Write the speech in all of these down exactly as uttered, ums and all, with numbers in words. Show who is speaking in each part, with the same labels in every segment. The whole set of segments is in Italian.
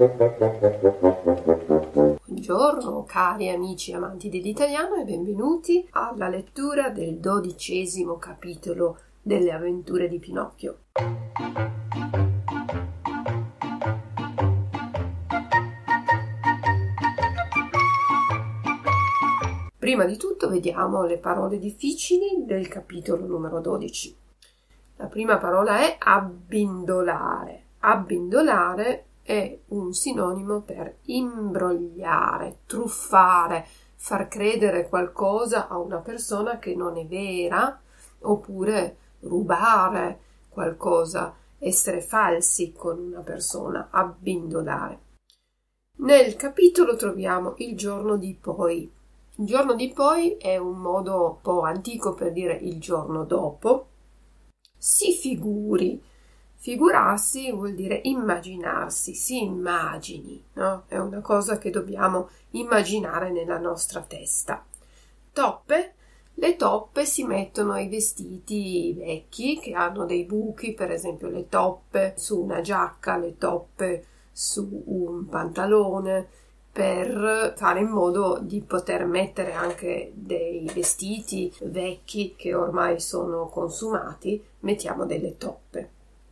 Speaker 1: Buongiorno cari amici amanti dell'italiano e benvenuti alla lettura del dodicesimo capitolo delle avventure di Pinocchio. Prima di tutto vediamo le parole difficili del capitolo numero dodici. La prima parola è abbindolare. Abbindolare è un sinonimo per imbrogliare, truffare, far credere qualcosa a una persona che non è vera, oppure rubare qualcosa, essere falsi con una persona, abbindolare. Nel capitolo troviamo il giorno di poi. Il giorno di poi è un modo un po' antico per dire il giorno dopo. Si figuri. Figurarsi vuol dire immaginarsi, si immagini, no? È una cosa che dobbiamo immaginare nella nostra testa. Toppe. Le toppe si mettono ai vestiti vecchi che hanno dei buchi, per esempio le toppe su una giacca, le toppe su un pantalone, per fare in modo di poter mettere anche dei vestiti vecchi che ormai sono consumati, mettiamo delle toppe.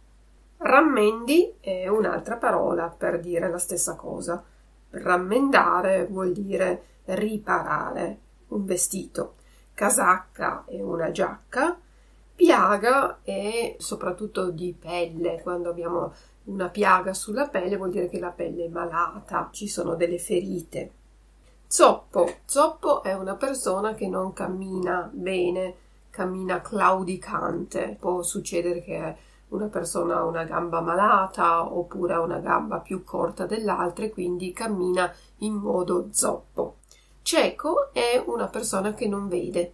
Speaker 1: Rammendi è un'altra parola per dire la stessa cosa. Rammendare vuol dire riparare un vestito. Casacca è una giacca. Piaga è soprattutto di pelle. Quando abbiamo una piaga sulla pelle vuol dire che la pelle è malata, ci sono delle ferite. Zoppo. Zoppo è una persona che non cammina bene, cammina claudicante. Può succedere che una persona ha una gamba malata oppure ha una gamba più corta dell'altra e quindi cammina in modo zoppo. Cieco è una persona che non vede.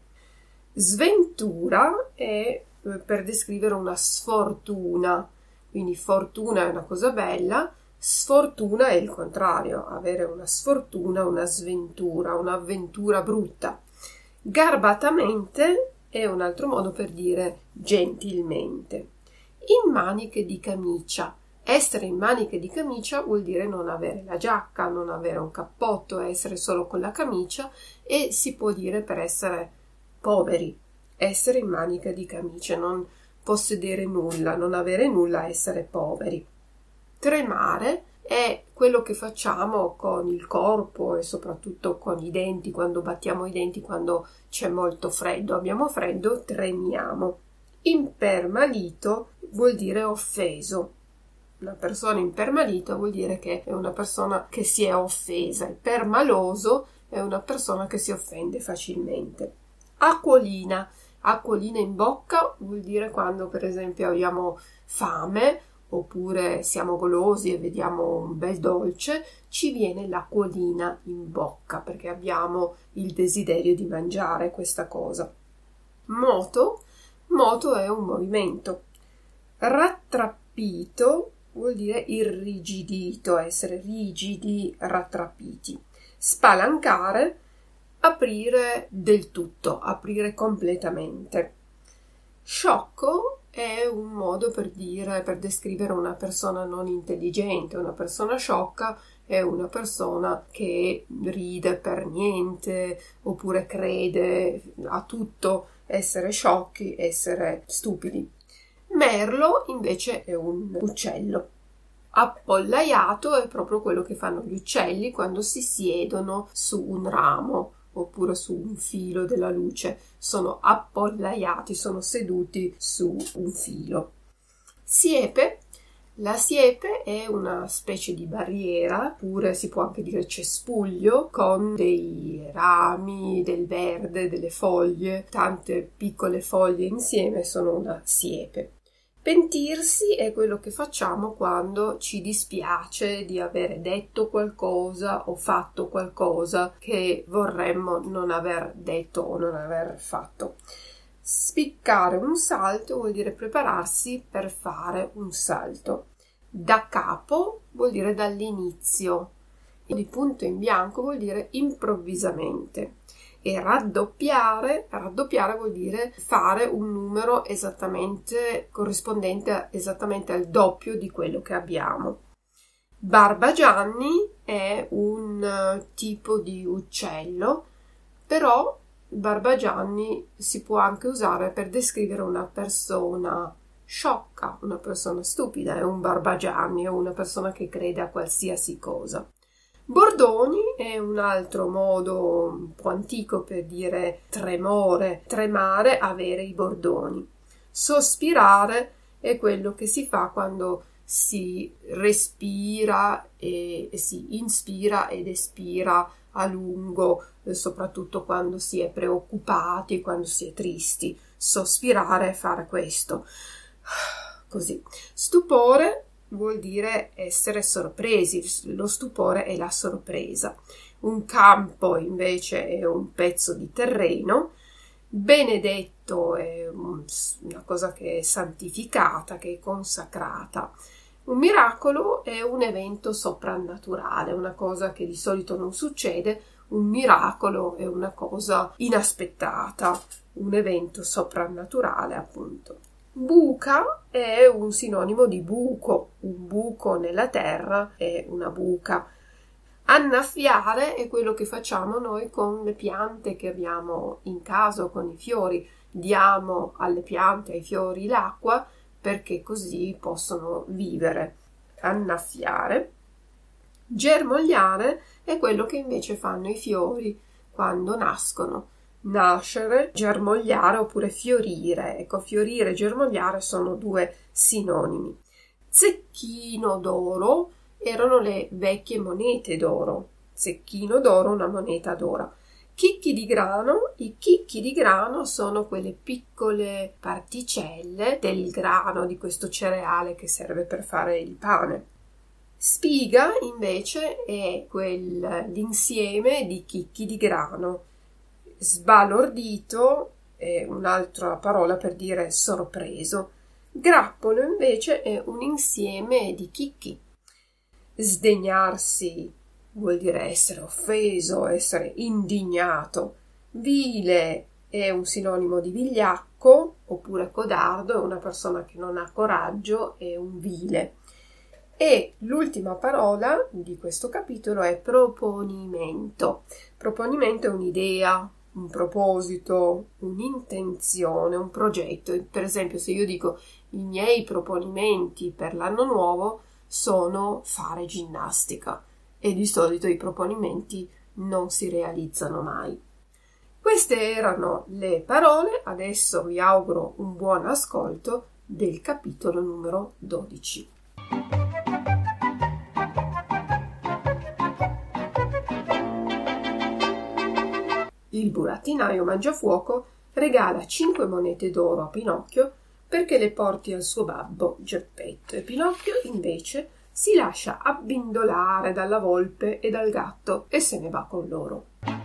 Speaker 1: Sventura è per descrivere una sfortuna, quindi fortuna è una cosa bella, sfortuna è il contrario, avere una sfortuna, una sventura, un'avventura brutta. Garbatamente è un altro modo per dire gentilmente. In maniche di camicia. Essere in maniche di camicia vuol dire non avere la giacca, non avere un cappotto, essere solo con la camicia, e si può dire per essere poveri, essere in maniche di camicia, non possedere nulla, non avere nulla, essere poveri. Tremare è quello che facciamo con il corpo e soprattutto con i denti, quando battiamo i denti, quando c'è molto freddo, abbiamo freddo, tremiamo. Impermalito vuol dire offeso. Una persona impermalita vuol dire che è una persona che si è offesa. Il permaloso è una persona che si offende facilmente. Acquolina. Acquolina in bocca vuol dire quando per esempio abbiamo fame oppure siamo golosi e vediamo un bel dolce, ci viene l'acquolina in bocca perché abbiamo il desiderio di mangiare questa cosa. Moto. Moto è un movimento. Rattrappito vuol dire irrigidito, essere rigidi, rattrappiti. Spalancare, aprire del tutto, aprire completamente. Sciocco è un modo per dire, per descrivere una persona non intelligente. Una persona sciocca è una persona che ride per niente oppure crede a tutto. Essere sciocchi, essere stupidi. Merlo invece è un uccello. Appollaiato è proprio quello che fanno gli uccelli quando si siedono su un ramo oppure su un filo della luce. Sono appollaiati, sono seduti su un filo. Siepe. La siepe è una specie di barriera, oppure si può anche dire cespuglio, con dei rami, del verde, delle foglie, tante piccole foglie insieme sono una siepe. Pentirsi è quello che facciamo quando ci dispiace di avere detto qualcosa o fatto qualcosa che vorremmo non aver detto o non aver fatto. Spiccare un salto vuol dire prepararsi per fare un salto. Da capo vuol dire dall'inizio. Di punto in bianco vuol dire improvvisamente. E raddoppiare, raddoppiare vuol dire fare un numero esattamente corrispondente esattamente al doppio di quello che abbiamo. Barbagianni è un uh, tipo di uccello, però Barbagianni si può anche usare per descrivere una persona sciocca, una persona stupida, è un Barbagianni, è una persona che crede a qualsiasi cosa. Bordoni è un altro modo un po' antico per dire tremore, tremare, avere i bordoni. Sospirare è quello che si fa quando si respira e, e si inspira ed espira a lungo, soprattutto quando si è preoccupati, quando si è tristi. Sospirare è fare questo. Così. Stupore vuol dire essere sorpresi, lo stupore è la sorpresa. Un campo invece è un pezzo di terreno. Benedetto è una cosa che è santificata, che è consacrata. Un miracolo è un evento soprannaturale, una cosa che di solito non succede. Un miracolo è una cosa inaspettata, un evento soprannaturale, appunto. Buca è un sinonimo di buco, un buco nella terra è una buca. Annaffiare è quello che facciamo noi con le piante che abbiamo in casa, con i fiori. Diamo alle piante, ai fiori l'acqua perché così possono vivere. Annaffiare. Germogliare è quello che invece fanno i fiori quando nascono. Nascere, germogliare oppure fiorire. Ecco, fiorire e germogliare sono due sinonimi. Zecchino d'oro erano le vecchie monete d'oro. Zecchino d'oro, una moneta d'oro. Chicchi di grano. I chicchi di grano sono quelle piccole particelle del grano, di questo cereale che serve per fare il pane. Spiga invece è quell'insieme di chicchi di grano. Sbalordito è un'altra parola per dire sorpreso. Grappolo invece è un insieme di chicchi. Sdegnarsi vuol dire essere offeso, essere indignato. Vile è un sinonimo di vigliacco oppure codardo, è una persona che non ha coraggio, è un vile. E l'ultima parola di questo capitolo è proponimento. Proponimento è un'idea, un proposito, un'intenzione, un progetto. Per esempio, se io dico i miei proponimenti per l'anno nuovo sono fare ginnastica e di solito i proponimenti non si realizzano mai. Queste erano le parole, adesso vi auguro un buon ascolto del capitolo numero dodici. Il burattinaio Mangiafuoco regala cinque monete d'oro a Pinocchio perché le porti al suo babbo Geppetto e Pinocchio invece si lascia abbindolare dalla volpe e dal gatto e se ne va con loro.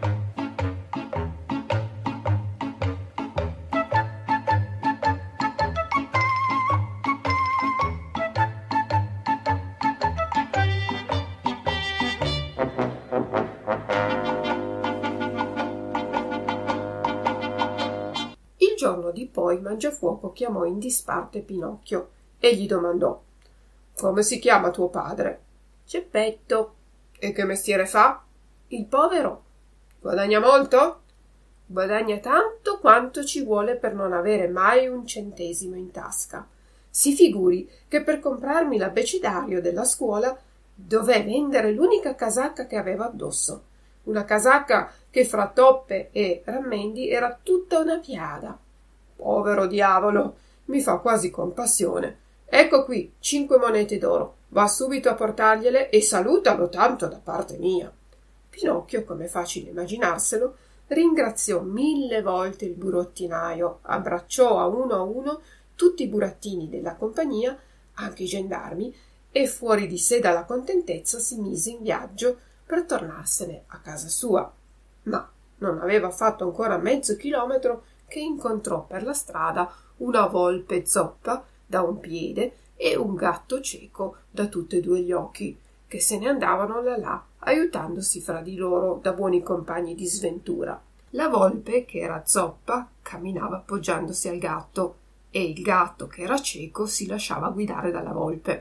Speaker 1: Il giorno di poi Mangiafuoco chiamò in disparte Pinocchio e gli domandò: «Come si chiama tuo padre?» «Geppetto». «E che mestiere fa?» «Il povero». «Guadagna molto?» «Guadagna tanto quanto ci vuole per non avere mai un centesimo in tasca. Si figuri che per comprarmi l'abbecedario della scuola dové vendere l'unica casacca che aveva addosso, una casacca che fra toppe e rammendi era tutta una piada. Povero diavolo, mi fa quasi compassione. Ecco qui cinque monete d'oro, va subito a portargliele e salutalo tanto da parte mia». Pinocchio, come è facile immaginarselo, ringraziò mille volte il burattinaio, abbracciò a uno a uno tutti i burattini della compagnia, anche i gendarmi, e fuori di sé dalla contentezza si mise in viaggio per tornarsene a casa sua. Ma non aveva fatto ancora mezzo chilometro che incontrò per la strada una volpe zoppa da un piede e un gatto cieco da tutti e due gli occhi, che se ne andavano là là, aiutandosi fra di loro da buoni compagni di sventura. La volpe, che era zoppa, camminava appoggiandosi al gatto, e il gatto, che era cieco, si lasciava guidare dalla volpe.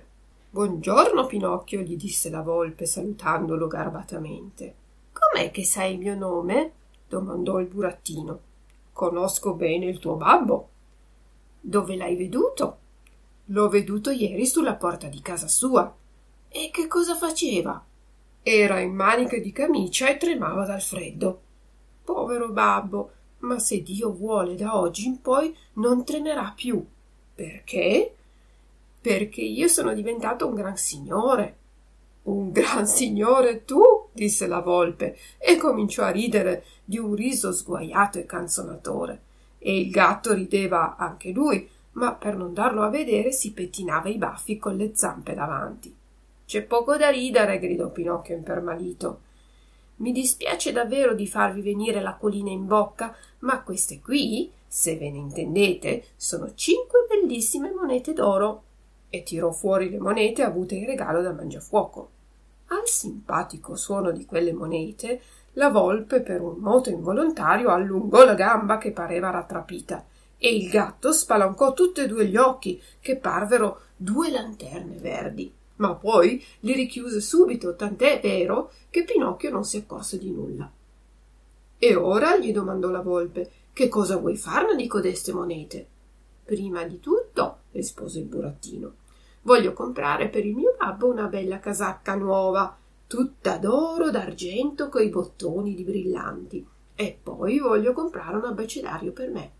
Speaker 1: Buongiorno, Pinocchio, gli disse la volpe salutandolo garbatamente. Com'è che sai il mio nome? Domandò il burattino. Conosco bene il tuo babbo. Dove l'hai veduto? L'ho veduto ieri sulla porta di casa sua. E che cosa faceva? Era in maniche di camicia e tremava dal freddo. Povero babbo, ma se Dio vuole da oggi in poi non tremerà più. Perché? Perché io sono diventato un gran signore. Un gran signore tu? Disse la volpe e cominciò a ridere di un riso sguaiato e canzonatore. E il gatto rideva anche lui, ma per non darlo a vedere si pettinava i baffi con le zampe davanti. C'è poco da ridere, gridò Pinocchio impermalito. Mi dispiace davvero di farvi venire l'acquolina in bocca, ma queste qui, se ve ne intendete, sono cinque bellissime monete d'oro. E tirò fuori le monete avute in regalo da Mangiafuoco. Al simpatico suono di quelle monete, la volpe per un moto involontario allungò la gamba che pareva rattrapita e il gatto spalancò tutti e due gli occhi che parvero due lanterne verdi. Ma poi li richiuse subito, tant'è vero che Pinocchio non si accorse di nulla. E ora, gli domandò la volpe, che cosa vuoi farne di codeste monete? Prima di tutto, rispose il burattino, voglio comprare per il mio babbo una bella casacca nuova, tutta d'oro, d'argento, coi bottoni di brillanti, e poi voglio comprare un abbecedario per me.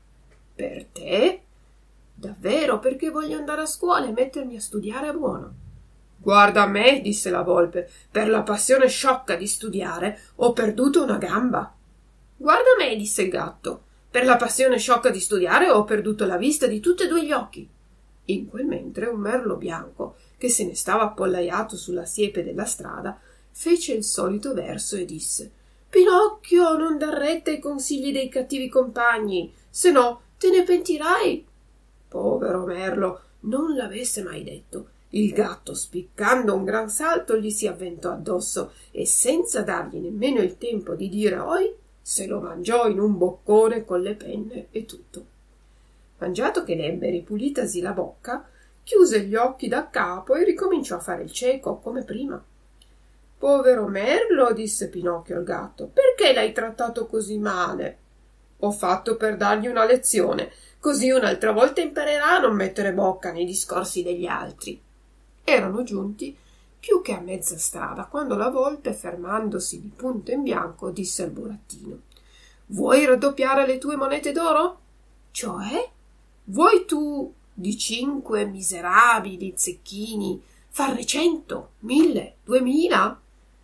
Speaker 1: Per te? Davvero, perché voglio andare a scuola e mettermi a studiare a buono. Guarda me, disse la volpe, per la passione sciocca di studiare ho perduto una gamba. Guarda me, disse il gatto, per la passione sciocca di studiare ho perduto la vista di tutti e due gli occhi. In quel mentre un merlo bianco, che se ne stava appollaiato sulla siepe della strada, fece il solito verso e disse: Pinocchio, non dar retta ai consigli dei cattivi compagni, se no te ne pentirai. Povero merlo, non l'avesse mai detto. Il gatto, spiccando un gran salto, gli si avventò addosso e senza dargli nemmeno il tempo di dire oi, se lo mangiò in un boccone con le penne e tutto. Mangiato che l'ebbe ripulitasi la bocca, chiuse gli occhi da capo e ricominciò a fare il cieco come prima. Povero merlo, disse Pinocchio al gatto, perché l'hai trattato così male? Ho fatto per dargli una lezione, così un'altra volta imparerà a non mettere bocca nei discorsi degli altri. Erano giunti più che a mezza strada quando la volpe, fermandosi di punto in bianco, disse al burattino: Vuoi raddoppiare le tue monete d'oro? Cioè? Vuoi tu di cinque miserabili zecchini farne cento, mille, duemila?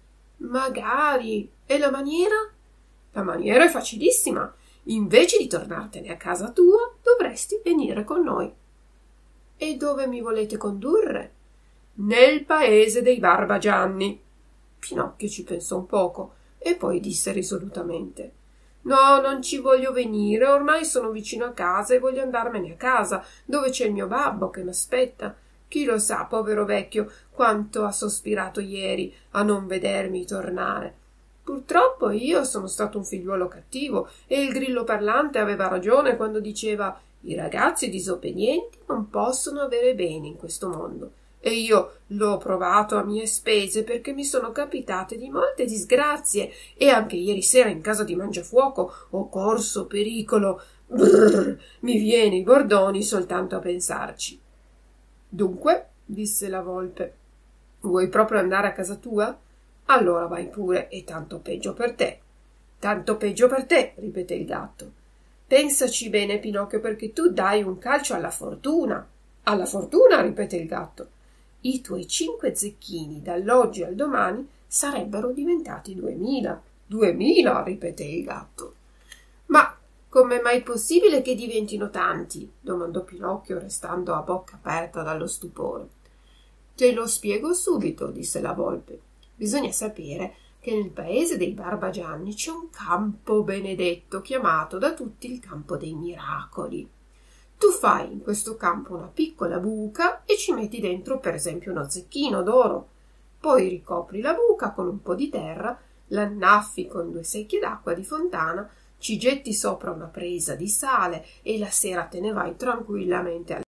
Speaker 1: Magari. E la maniera? La maniera è facilissima. Invece di tornartene a casa tua, dovresti venire con noi. E dove mi volete condurre? Nel paese dei Barbagianni. Pinocchio ci pensò un poco e poi disse risolutamente: No, non ci voglio venire, ormai sono vicino a casa e voglio andarmene a casa, dove c'è il mio babbo che m'aspetta. Chi lo sa, povero vecchio, quanto ha sospirato ieri a non vedermi tornare. Purtroppo io sono stato un figliuolo cattivo e il grillo parlante aveva ragione quando diceva: I ragazzi disobbedienti non possono avere bene in questo mondo. E io l'ho provato a mie spese perché mi sono capitate di molte disgrazie e anche ieri sera in casa di Mangiafuoco ho corso pericolo. Brrr, mi viene i bordoni soltanto a pensarci. Dunque, disse la volpe, vuoi proprio andare a casa tua? Allora vai pure, e tanto peggio per te. Tanto peggio per te, ripeté il gatto. Pensaci bene, Pinocchio, perché tu dai un calcio alla fortuna. Alla fortuna, ripeté il gatto. I tuoi cinque zecchini dall'oggi al domani sarebbero diventati duemila. Duemila, ripeté il gatto. Ma com'è mai possibile che diventino tanti? Domandò Pinocchio, restando a bocca aperta dallo stupore. Te lo spiego subito, disse la volpe. Bisogna sapere che nel paese dei Barbagianni c'è un campo benedetto chiamato da tutti il campo dei miracoli. Tu fai in questo campo una piccola buca e ci metti dentro per esempio uno zecchino d'oro. Poi ricopri la buca con un po' di terra, l'annaffi con due secchie d'acqua di fontana, ci getti sopra una presa di sale e la sera te ne vai tranquillamente